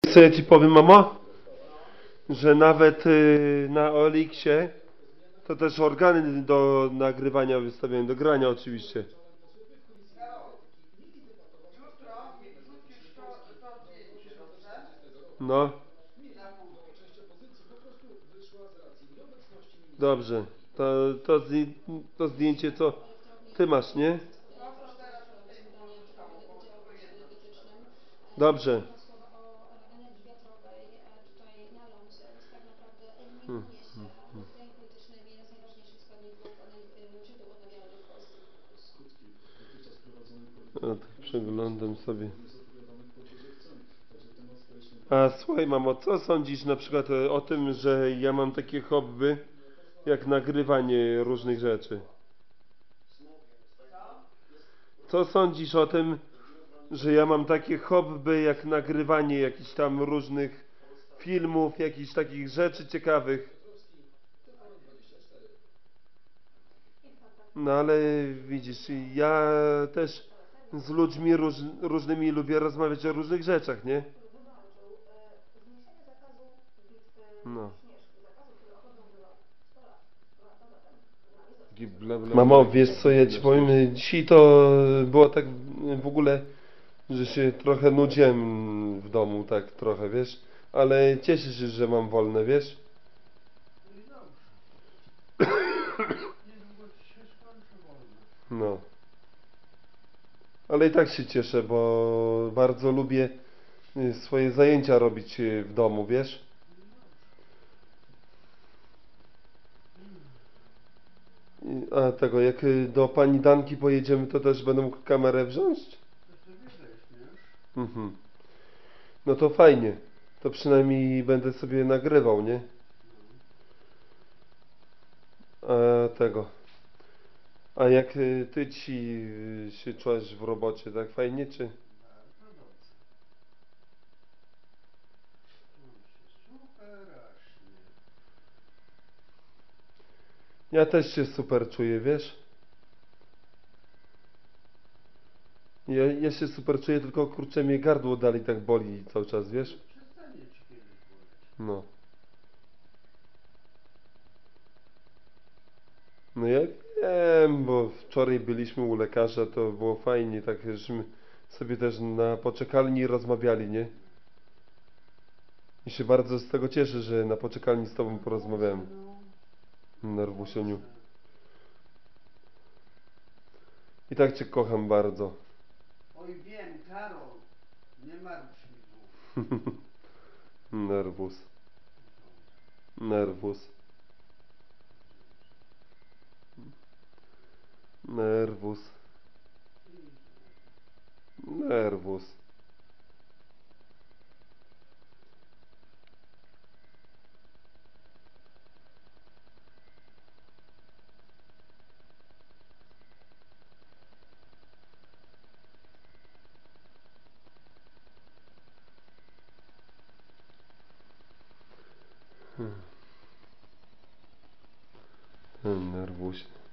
Co ja ci powiem, mamo? Że nawet na Olixie to też organy do nagrywania wystawiałem, do grania oczywiście. No, dobrze. To zdjęcie co ty masz, nie? Dobrze. Hmm. A, tak przeglądam sobie. A słuchaj, mamo, co sądzisz na przykład o tym, że ja mam takie hobby, jak nagrywanie różnych rzeczy? Co sądzisz o tym, że ja mam takie hobby, jak nagrywanie jakichś tam różnych filmów, jakichś takich rzeczy ciekawych? No ale widzisz, ja też z ludźmi różnymi lubię rozmawiać o różnych rzeczach, nie? No. Taki bla, bla, Mamo, bla, wiesz co ja ci powiem? Dzisiaj to było tak w ogóle, że się trochę nudziłem w domu, tak trochę, wiesz? Ale cieszę się, że mam wolne, wiesz? No. Ale i tak się cieszę, bo bardzo lubię swoje zajęcia robić w domu, wiesz? A tego, jak do pani Danki pojedziemy, to też będę mógł kamerę wziąć? Mhm. No to fajnie. To przynajmniej będę sobie nagrywał, nie? A tego. A jak ty się czujesz w robocie, tak fajnie, czy? Ja też się super czuję, wiesz? Ja się super czuję, tylko kurczę mnie gardło dalej tak boli cały czas, wiesz? No. No ja wiem, bo wczoraj byliśmy u lekarza, to było fajnie, tak żeśmy sobie też na poczekalni rozmawiali, nie? I się bardzo z tego cieszę, że na poczekalni z tobą porozmawiałem. Nerwusioniu. I tak cię kocham bardzo. Oj wiem, Karol, nie martw się tu. Nerwus. Nerwus. Nerwus. Nerwus. Nerwus.